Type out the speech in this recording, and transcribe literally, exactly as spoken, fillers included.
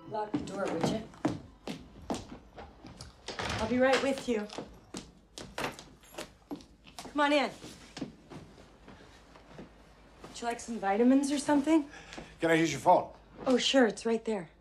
Lock the door, would you? I'll be right with you. Come on in. Would you like some vitamins or something? Can I use your phone? Oh, sure, it's right there.